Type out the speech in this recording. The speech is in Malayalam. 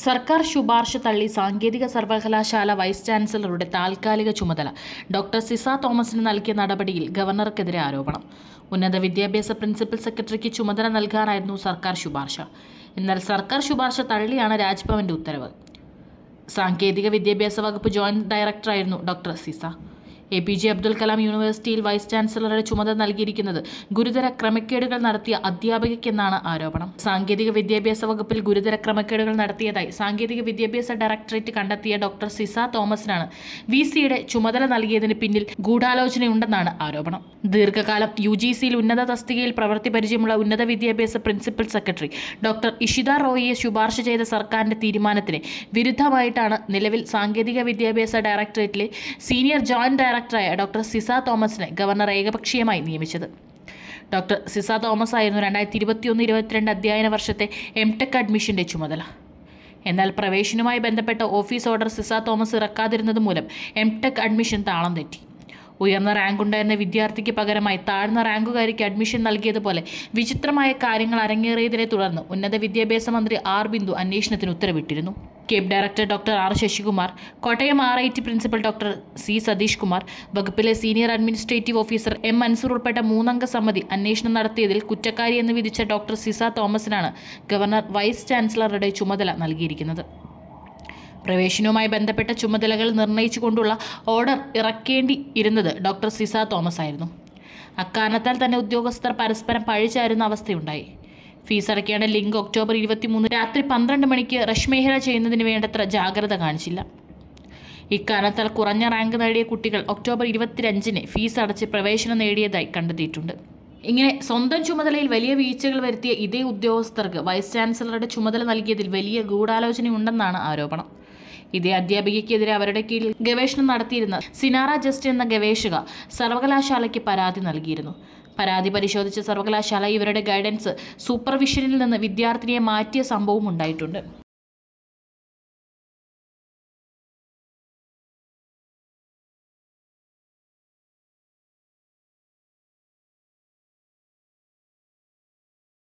സർക്കാർ ശുപാർശ തള്ളി സാങ്കേതിക സർവകലാശാല വൈസ് ചാൻസലറുടെ താൽക്കാലിക ചുമതല ഡോക്ടർ സിസ തോമസിന് നൽകിയ നടപടിയിൽ ഗവർണർക്കെതിരെ ആരോപണം. ഉന്നത വിദ്യാഭ്യാസ പ്രിൻസിപ്പൽ സെക്രട്ടറിക്ക് ചുമതല നൽകാനായിരുന്നു സർക്കാർ ശുപാർശ. എന്നാൽ സർക്കാർ ശുപാർശ തള്ളിയാണ് രാജ്ഭവന്റെ ഉത്തരവ്. സാങ്കേതിക വിദ്യാഭ്യാസ വകുപ്പ് ജോയിന്റ് ഡയറക്ടറായിരുന്നു ഡോക്ടർ സിസ. APJ അബ്ദുൽ കലാം യൂണിവേഴ്സിറ്റിയിൽ വൈസ് ചാൻസലറുടെ ചുമതല നൽകിയിരിക്കുന്നത് ഗുരുതര ക്രമക്കേടുകൾ നടത്തിയ അധ്യാപികയ്ക്കെന്നാണ് ആരോപണം. സാങ്കേതിക വിദ്യാഭ്യാസ വകുപ്പിൽ ഗുരുതര ക്രമക്കേടുകൾ നടത്തിയതായി സാങ്കേതിക വിദ്യാഭ്യാസ ഡയറക്ടറേറ്റ് കണ്ടെത്തിയ ഡോക്ടർ സിസ തോമസിനാണ് VCയുടെ ചുമതല നൽകിയതിന് പിന്നിൽ ഗൂഢാലോചനയുണ്ടെന്നാണ് ആരോപണം. ദീർഘകാലം UGCയിൽ ഉന്നത തസ്തികയിൽ പ്രവൃത്തി പരിചയമുള്ള ഉന്നത വിദ്യാഭ്യാസ പ്രിൻസിപ്പൽ സെക്രട്ടറി ഡോക്ടർ ഇഷിത റോയിയെ ശുപാർശ ചെയ്ത സർക്കാരിന്റെ തീരുമാനത്തിന് വിരുദ്ധമായിട്ടാണ് നിലവിൽ സാങ്കേതിക വിദ്യാഭ്യാസ ഡയറക്ടറേറ്റിലെ സീനിയർ ജോയിന്റ് ഡയറക്ടറായ ഡോക്ടർ സിസ തോമസിനെ ഗവർണർ ഏകപക്ഷീയമായി നിയമിച്ചത്. ഡോക്ടർ സിസ തോമസ് ആയിരുന്നു 2021-22 അധ്യയന വർഷത്തെ MTech അഡ്മിഷന്റെ ചുമതല. എന്നാൽ പ്രവേശനവുമായി ബന്ധപ്പെട്ട ഓഫീസ് ഓർഡർ സിസ തോമസ് ഇറക്കാതിരുന്നത് മൂലം MTech അഡ്മിഷൻ താളം തെറ്റി. ഉയർന്ന റാങ്കുണ്ടായിരുന്ന വിദ്യാർത്ഥിക്ക് പകരമായി താഴ്ന്ന റാങ്കുകാരിക്ക് അഡ്മിഷൻ നൽകിയതുപോലെ വിചിത്രമായ കാര്യങ്ങൾ അരങ്ങേറിയതിനെ തുടർന്ന് ഉന്നത വിദ്യാഭ്യാസ മന്ത്രി ബിന്ദു അന്വേഷണത്തിന് ഉത്തരവിട്ടിരുന്നു. CAPE director doctor Sasikumar, Kottayam RIT principal doctor Satheesh Kumar, വകുപ്പിലെ സീനിയർ അഡ്മിനിസ്ട്രേറ്റീവ് ഓഫീസർ മൻസൂർ ഉൾപ്പെട്ട 3-അംഗ സമിതി അന്വേഷണം നടത്തിയതിൽ കുറ്റക്കാരിയെന്ന് വിധിച്ച ഡോക്ടർ സിസ തോമസിനാണ് ഗവർണർ വൈസ് ചാൻസലറുടെ ചുമതല നൽകിയിരിക്കുന്നത്. പ്രവേശനവുമായി ബന്ധപ്പെട്ട ചുമതലകൾ നിർണയിച്ചുകൊണ്ടുള്ള ഓർഡർ ഇറക്കേണ്ടി ഇരുന്നത് ഡോക്ടർ സിസ തോമസ് ആയിരുന്നു. അക്കാരണത്താൽ തന്നെ ഉദ്യോഗസ്ഥർ പരസ്പരം പഴിചാരുന്ന അവസ്ഥയുണ്ടായി. ഫീസ് അടയ്ക്കേണ്ട ലിങ്ക് ഒക്ടോബർ 23 രാത്രി 12 മണിക്ക് റഷ്മേഹല ചെയ്യുന്നതിന് വേണ്ടത്ര ജാഗ്രത കാണിച്ചില്ല. ഇക്കാരണത്താൽ കുറഞ്ഞ റാങ്ക് നേടിയ കുട്ടികൾ ഒക്ടോബർ 25-ന് ഫീസ് അടച്ച് പ്രവേശനം നേടിയതായി കണ്ടെത്തിയിട്ടുണ്ട്. ഇങ്ങനെ സ്വന്തം ചുമതലയിൽ വലിയ വീഴ്ചകൾ വരുത്തിയ ഇതേ ഉദ്യോഗസ്ഥർക്ക് വൈസ് ചാൻസലറുടെ ചുമതല നൽകിയതിൽ വലിയ ഗൂഢാലോചനയുണ്ടെന്നാണ് ആരോപണം. ഇതേ അധ്യാപികയ്ക്കെതിരെ അവരുടെ കീഴിൽ ഗവേഷണം നടത്തിയിരുന്ന സിനാറ ജസ്റ്റ് എന്ന ഗവേഷക സർവകലാശാലയ്ക്ക് പരാതി നൽകിയിരുന്നു. പരാതി പരിശോധിച്ച സർവകലാശാല ഇവരുടെ ഗൈഡൻസ് സൂപ്പർവിഷനിൽ നിന്ന് വിദ്യാർത്ഥിനിയെ മാറ്റിയ സംഭവം ഉണ്ടായിട്ടുണ്ട്.